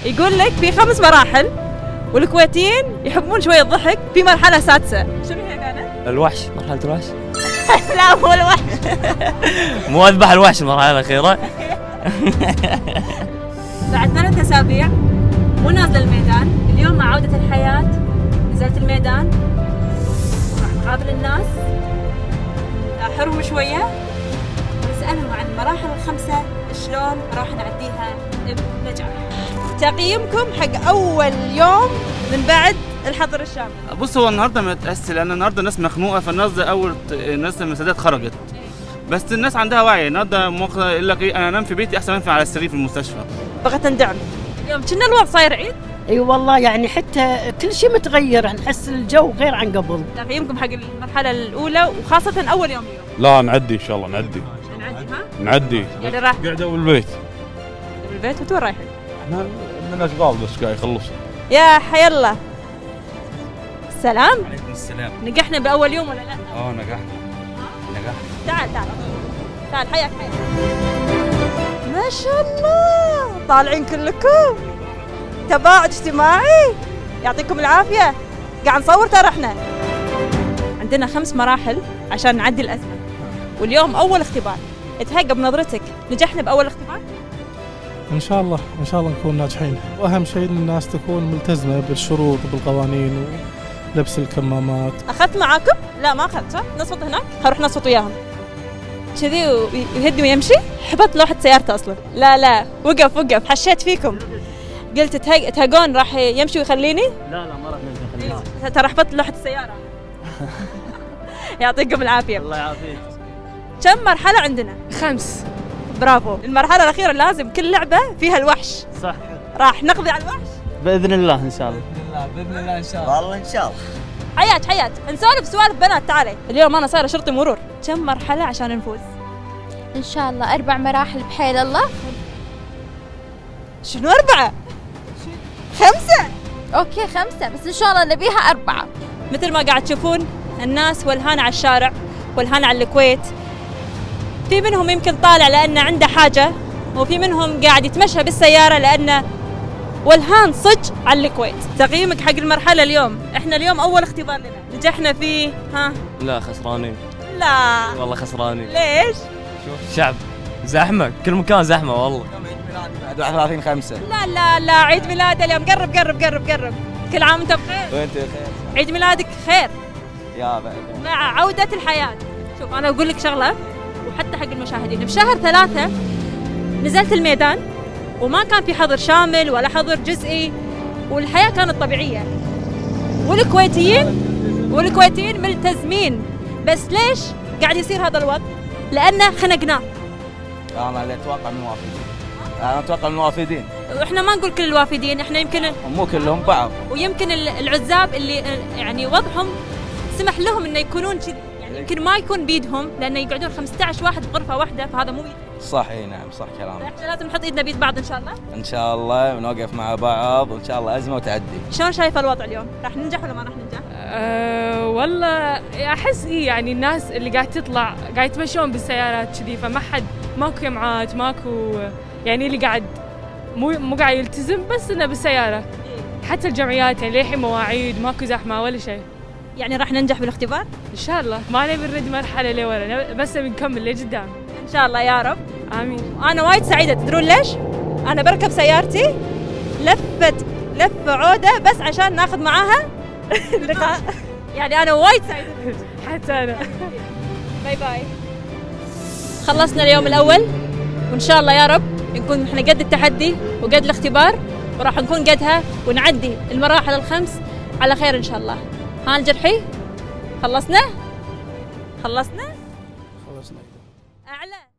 يقول لك في 5 مراحل، والكويتيين يحبون شوية الضحك. في مرحلة سادسة، شنو هي كانت؟ الوحش، مرحلة الوحش. لا مو الوحش. مو اذبح الوحش المرحلة الأخيرة. بعد 3 أسابيع مو نازلة الميدان، اليوم مع عودة الحياة نزلت الميدان وراح نقابل الناس، ناحرهم شوية ونسألهم عن المراحل ال5 شلون راح نعديها بنجاح. تقييمكم حق أول يوم من بعد الحظر الشامل؟ بص، هو النهارده متأسي لأن النهارده الناس مخنوقة، فالناس ده أول الناس المسادات خرجت، بس الناس عندها وعي. النهارده يقول لك إيه، أنا أنام في بيتي أحسن ما أنام على السرير في المستشفى. بغت ندعم اليوم، كنا الوضع صاير عيد. اي والله يعني حتى كل شيء متغير، نحس الجو غير عن قبل. تقييمكم حق المرحلة الأولى وخاصة أول يوم اليوم؟ لا نعدي إن شاء الله، نعدي ها؟ نعدي. يعني راح قاعدة بالبيت. بالبيت وتوين رايحين؟ احنا عندنا أشغال بس قاعد يخلصوا. يا حي الله. سلام. عليكم السلام. نجحنا بأول يوم ولا لا؟ نجحنا. تعال حياك. ما شاء الله طالعين كلكم تباعد اجتماعي، يعطيكم العافية. قاعد نصور ترى احنا عندنا 5 مراحل عشان نعدي الأزمة، واليوم أول اختبار. اتهيأ بنظرتك نجحنا بأول اختبار؟ إن شاء الله نكون ناجحين، وأهم شيء إن الناس تكون ملتزمة بالشروط وبالقوانين ولبس الكمامات. أخذت معاكم؟ لا ما أخذت، صح؟ نصوت هناك؟ هروح نصوت وياهم كذي ويهدي ويمشي. حبط لوحة سيارته أصلا. لا وقف حشيت فيكم، قلت تهقون راح يمشي ويخليني؟ لا ما راح نمشي نخليك. ترى حبطت لوحة السيارة. يعطيكم العافية. الله يعافيك. كم مرحلة عندنا؟ 5. برافو. المرحلة الأخيرة لازم كل لعبة فيها الوحش. صح. راح نقضي على الوحش بإذن الله إن شاء الله. بإذن الله إن شاء الله. والله إن شاء الله. حياة نسولف سوالف بنات. تعالي اليوم أنا صايرة شرطي مرور. كم مرحلة عشان نفوز؟ إن شاء الله 4 مراحل بحيل الله. شنو 4؟ 5. أوكي 5 بس إن شاء الله نبيها 4. مثل ما قاعد تشوفون الناس والهانة على الشارع والهانة على الكويت. في منهم يمكن طالع لأنه عنده حاجة، وفي منهم قاعد يتمشى بالسيارة لأنه والهان صج على الكويت. تقييمك حق المرحلة اليوم؟ احنا اليوم أول اختبار لنا، نجحنا فيه. ها؟ لا خسرانين. لا والله خسرانين. ليش؟ شوف شعب زحمة، كل مكان زحمة والله. بعد 31/5. لا عيد ميلاد اليوم. قرب. كل عام وانت بخير. وانت بخير. عيد ميلادك خير يا بعد. مع عودة الحياة. شوف أنا أقول لك شغلة وحتى حق المشاهدين، بشهر 3 نزلت الميدان وما كان في حظر شامل ولا حظر جزئي، والحياة كانت طبيعية، والكويتيين ملتزمين. بس ليش قاعد يصير هذا الوضع؟ لأنه خنقناه. أنا اللي أتوقع من الوافدين. أنا أتوقع من الوافدين. وإحنا ما نقول كل الوافدين، إحنا يمكن مو كلهم، بعض. ويمكن العزاب اللي يعني وضعهم سمح لهم إنه يكونون كذي، يعني يمكن ما يكون بيدهم لأنه يقعدون 15 واحد بغرفة واحدة، فهذا مو بيدهم. صح. اي نعم صح كلامك. احنا لازم نحط ايدنا بيد بعض ان شاء الله. ان شاء الله ونوقف مع بعض وان شاء الله ازمه وتعدي. شلون شايفه الوضع اليوم؟ راح ننجح ولا ما راح ننجح؟ والله احس يعني الناس اللي قاعد تطلع قاعد يتمشون بالسيارات كذي، فما حد ماكو جمعات، ماكو يعني اللي قاعد مو قاعد يلتزم، بس انه بالسياره. حتى الجمعيات يعني للحين مواعيد، ماكو زحمه ولا شيء. يعني راح ننجح بالاختبار؟ ان شاء الله. ما نبي نرد مرحله لورا، بس بنكمل لقدام ان شاء الله يا رب. امين. انا وايد سعيده، تدرون ليش؟ انا بركب سيارتي لفه عوده بس عشان ناخذ معاها لقاء. يعني انا وايد سعيده. حتى انا. باي. خلصنا اليوم الاول، وان شاء الله يا رب نكون احنا قد التحدي وقد الاختبار، وراح نكون قدها ونعدي المراحل ال5 على خير ان شاء الله. ها الجرحي خلصنا. خلصنا. أعلى.